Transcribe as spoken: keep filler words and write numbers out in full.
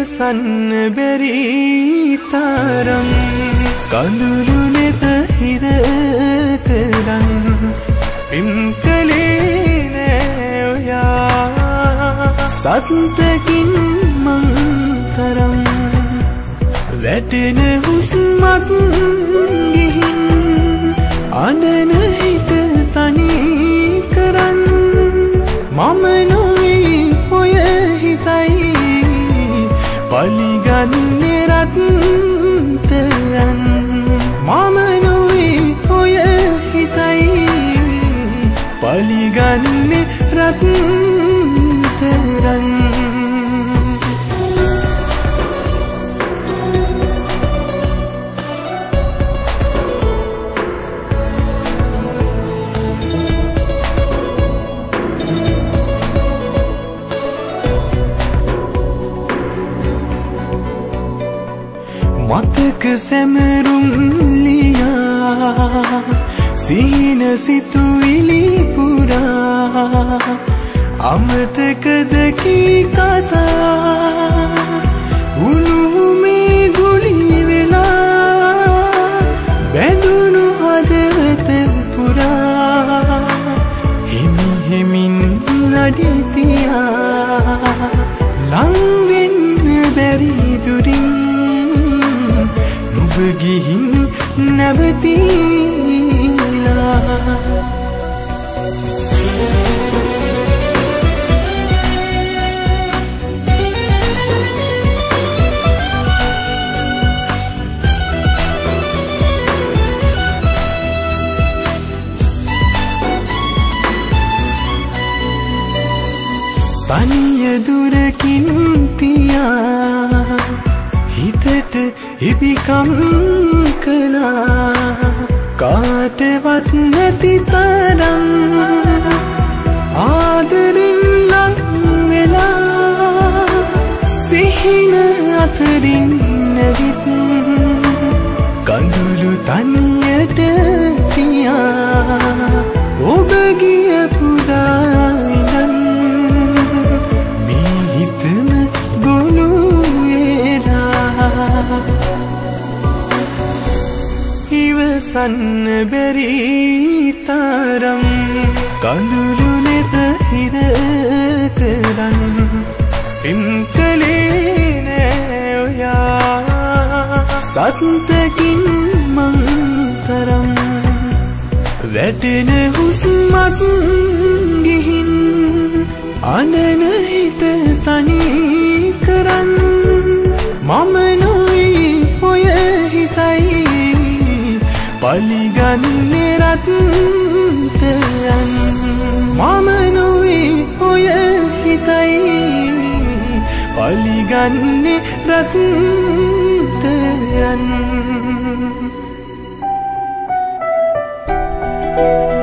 ඉවසන්න බැරි තරම් කඳුළු නෙත හිර කරන් පින් කළේ නෑ ඔයා සත්තකින් මං තරම් වැටෙන හුස්මක් ගිහින් අනන හිත තනි කරන් මම නොවේ ඔය හිතයි පලිගන්නේ රත්තරන් මම නොවේ ඔය හිතයි පලිගන්නේ රත්තරන් මතක සැමරුම් ලියා සිහින සිතුවිලි පුරා අමතකද කී කතා උණුහුමේ ගුලි වෙලා බැඳුණු හදවත පුරා හිමි හිමින් නඩිතියා ලං වෙන්න බැරි දුරින් නුඹ ගිහින් නැවතිලා තනිය දුරකින් තියා හිතට ඉබිකම් කළා කාටවත් නැති තරම් ආදරින් ලං වෙලා සිහින අතරින් නැවිත් කඳුළු තනියට තියා ඔබ ගිය පුදායිනන් මේ හිතම ගොනු වෙලා ඉවසන්න බැරි තරම් කඳුළු නෙත හිර කරන් පින් කළේ නෑ ඔයා සත්තකින් මං තරම් වැටෙන හුස්මක් ගිහින් අනන හිත තනි කරන් මම නොවේ ඔය හිතයි පලිගන්නේ රත්තරන් මම නොවේ ඔය හිතයි පලිගන්නේ රත්තරන්